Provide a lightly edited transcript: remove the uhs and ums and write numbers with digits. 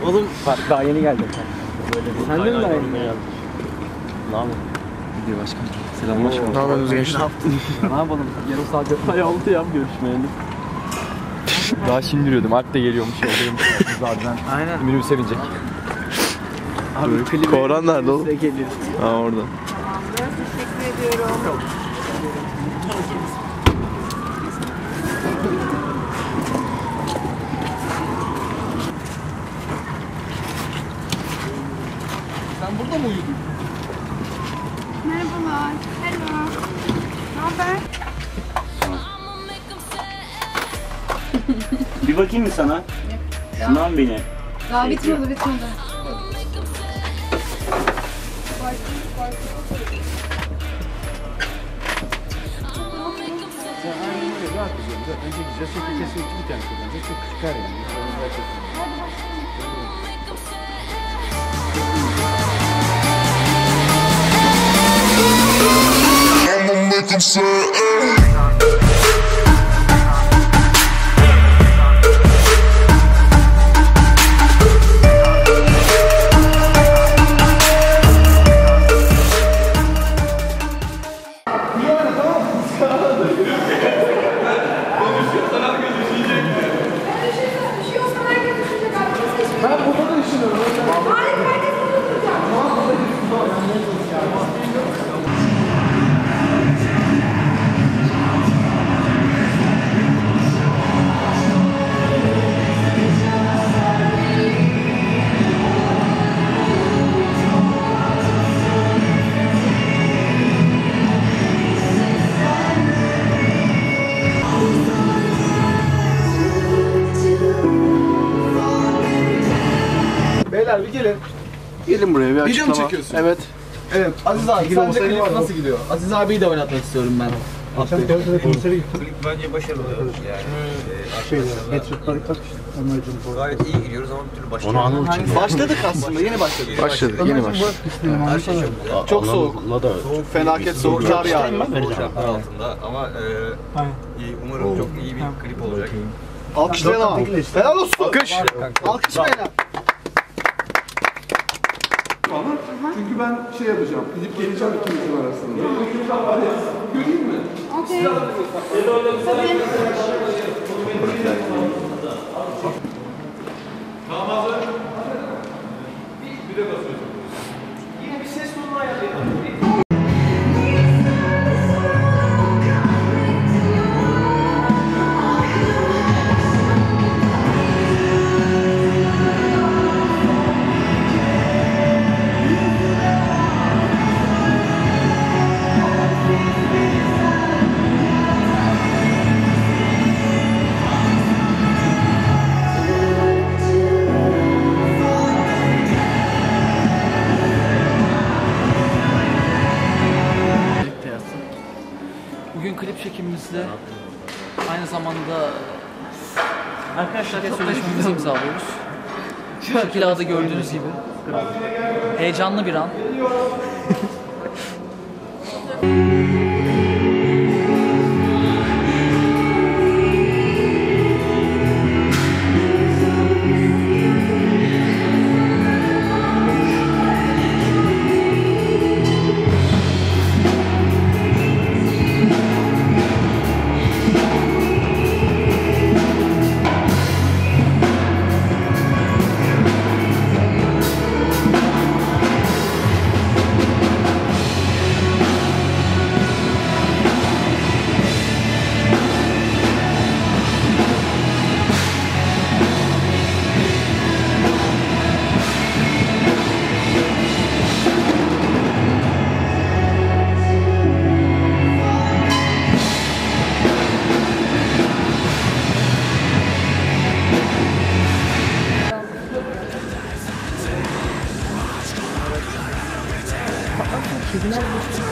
Oğlum bak daha yeni geldim. Sen de mi daha yeni geldin? Ne yapalım? Gidiyor başkanım. Selam başkanım. Ne yapıyorsunuz gençler? Ne yapalım? Yarım saat yatmaya oldu ya görüşmeyeli. Daha şimdi yürüyordum. Alp de geliyormuş. Yoldayım. Zaten. Aynen. Minibüse binecek. Abi klibi Koran nerede oğlum? size gelir. Ha orada. Teşekkür ediyorum. Sen burada mı uyudun? Merhabalar. Hello. Ne haber? Bir bakayım mı sana? Sınav beni. Daha bitmedi. I'ma make 'em say, ay. Beyler bir gelin. Gelin buraya bir açıklama. Video mu çekiyorsun? Evet. Evet Aziz abi sence klip nasıl gidiyor? Aziz abiyi de oynatmak istiyorum ben. Bence başarılı yani. Gayet iyi gidiyoruz ama bir türlü başarılı. Başladık aslında yeni başladık. Başladı. Yeni başladı. Her şey çok güzel. Çok soğuk. Felaket soğuk kar yağıyor. Zor şartlar altında ama umarım çok iyi bir klip olacak. Alkışlayalım. Helal olsun. Alkış. Alkış beyler. Çünkü ben şey yapacağım. Gidip geleceğim ikinizin arasında. Göreyim mi? Okey. Tabii. Bugün klip çekimimizde aynı zamanda arkadaşlar sözleşmemizi imzalıyoruz. Şu şekilde adı gördüğünüz gibi. Heyecanlı bir an. Kediler